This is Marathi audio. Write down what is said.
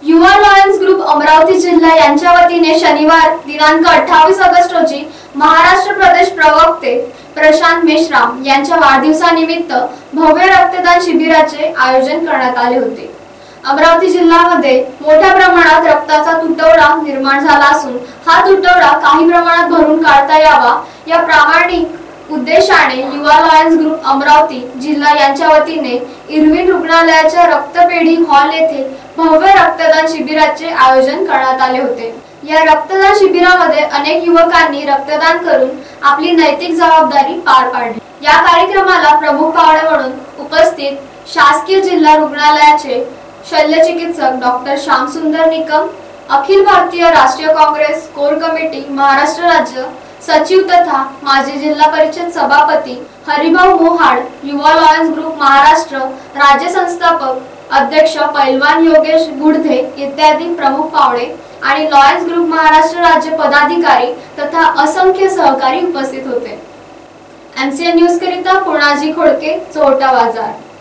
युवा लायन्स ग्रुप अमरावती जिल्हा यांच्या वतीने शनिवार दिनांक 28 ऑगस्ट रोजी महाराष्ट्र प्रदेश प्रवक्ते प्रशांत मेश्राम यांच्या वाढदिवसानिमित्त भव्य रक्तदान शिबिराचे आयोजन करण्यात आले होते। अमरावती जिल्ह्यामध्ये मोठ्या प्रमाणात रक्ताचा तुटवडा निर्माण झाला असून हा तुटवडा काही प्रमाणात भरून काढता यावा या प्रामाणिक उद्देशाने युवा लायन्स ग्रुप अमरावती जिल्हा यांच्या वतीने इरविन रुग्णालयाच्या रक्तपेढी हॉल येथे भव्य रक्तदान शिबिराचे आयोजन करण्यात आले होते। या रक्तदान शिबिरामध्ये अनेक युवकांनी रक्तदान करून आपली नैतिक जबाबदारी पार पाडली। या कार्यक्रमाला प्रमुख पाहुणे म्हणून उपस्थित शासकीय जिल्हा रुग्णालयाचे शल्यचिकित्सक डॉक्टर श्यामसुंदर निकम, अखिल भारतीय राष्ट्रीय काँग्रेस कोर कमिटी महाराष्ट्र राज्य सचिव तथा माजी जिल्हा परिषद सभापती हरिभाऊ मोहाड, युवा लायन्स ग्रुप महाराष्ट्र राज्य संस्थापक अध्यक्ष पैलवान योगेश गुडधे इत्यादी प्रमुख पाहुणे आणि लायन्स ग्रुप महाराष्ट्र राज्य पदाधिकारी तथा असंख्य सहकारी उपस्थित होते। MCN न्यूज करिता पुणाजी खोडके, चोरटा बाजार।